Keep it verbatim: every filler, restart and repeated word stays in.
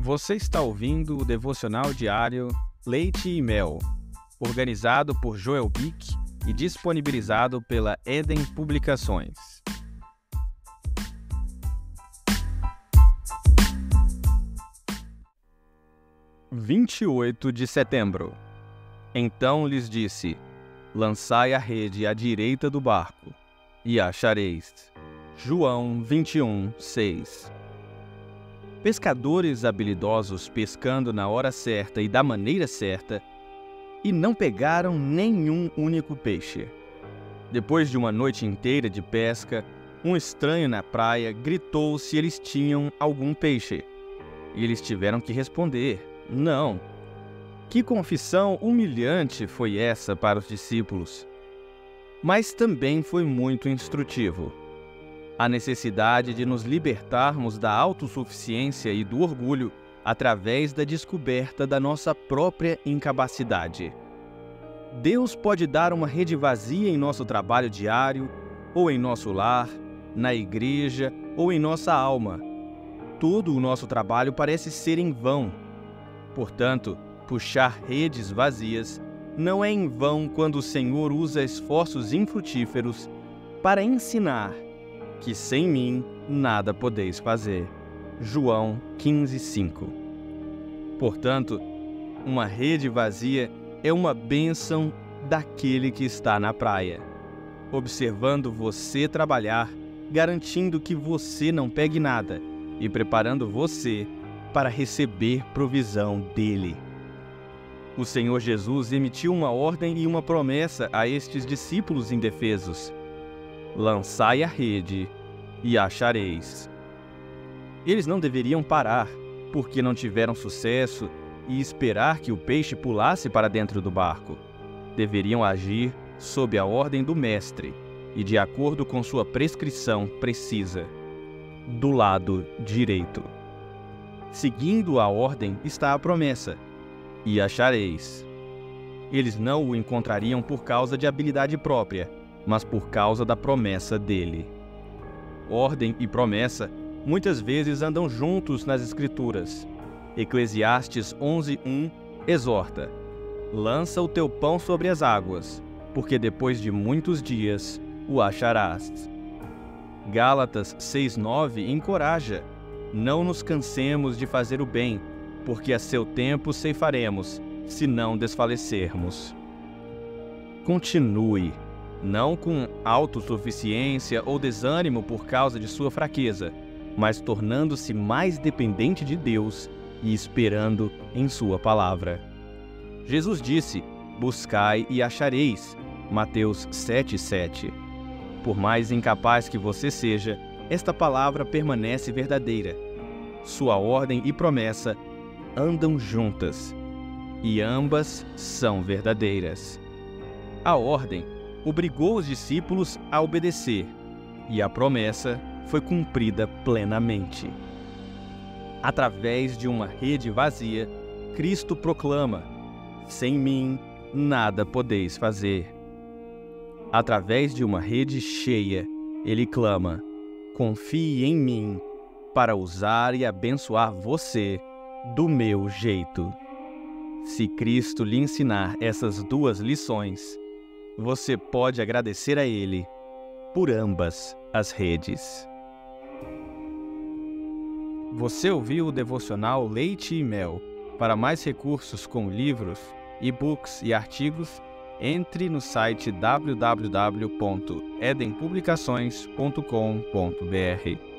Você está ouvindo o devocional diário Leite e Mel, organizado por Joel Bick e disponibilizado pela Eden Publicações. vinte e oito de setembro. Então lhes disse: lançai a rede à direita do barco, e achareis. João vinte e um, seis. Pescadores habilidosos pescando na hora certa e da maneira certa, e não pegaram nenhum único peixe. Depois de uma noite inteira de pesca, um estranho na praia gritou se eles tinham algum peixe. E eles tiveram que responder: não. Que confissão humilhante foi essa para os discípulos! Mas também foi muito instrutivo. A necessidade de nos libertarmos da autossuficiência e do orgulho através da descoberta da nossa própria incapacidade. Deus pode dar uma rede vazia em nosso trabalho diário, ou em nosso lar, na igreja ou em nossa alma. Todo o nosso trabalho parece ser em vão. Portanto, puxar redes vazias não é em vão quando o Senhor usa esforços infrutíferos para ensinar que sem mim nada podeis fazer. João quinze, cinco. Portanto, uma rede vazia é uma bênção daquele que está na praia, observando você trabalhar, garantindo que você não pegue nada e preparando você para receber provisão dele. O Senhor Jesus emitiu uma ordem e uma promessa a estes discípulos indefesos: lançai a rede e achareis. Eles não deveriam parar, porque não tiveram sucesso, e esperar que o peixe pulasse para dentro do barco. Deveriam agir sob a ordem do Mestre e de acordo com sua prescrição precisa, do lado direito. Seguindo a ordem está a promessa: e achareis. Eles não o encontrariam por causa de habilidade própria, mas por causa da promessa dele. Ordem e promessa muitas vezes andam juntos nas Escrituras. Eclesiastes onze, um exorta: lança o teu pão sobre as águas, porque depois de muitos dias o acharás. Gálatas seis, nove encoraja: não nos cansemos de fazer o bem, porque a seu tempo ceifaremos, se não desfalecermos. Continue, não com autossuficiência ou desânimo por causa de sua fraqueza, mas tornando-se mais dependente de Deus e esperando em sua palavra. Jesus disse: buscai e achareis. Mateus sete, sete. Por mais incapaz que você seja, esta palavra permanece verdadeira. Sua ordem e promessa andam juntas, e ambas são verdadeiras. A ordem obrigou os discípulos a obedecer, e a promessa foi cumprida plenamente. Através de uma rede vazia, Cristo proclama: sem mim nada podeis fazer. Através de uma rede cheia, ele clama: confie em mim para usar e abençoar você do meu jeito. Se Cristo lhe ensinar essas duas lições, você pode agradecer a Ele por ambas as redes. Você ouviu o devocional Leite e Mel. Para mais recursos com livros, e-books e artigos, entre no site w w w ponto eden publicações ponto com ponto b r.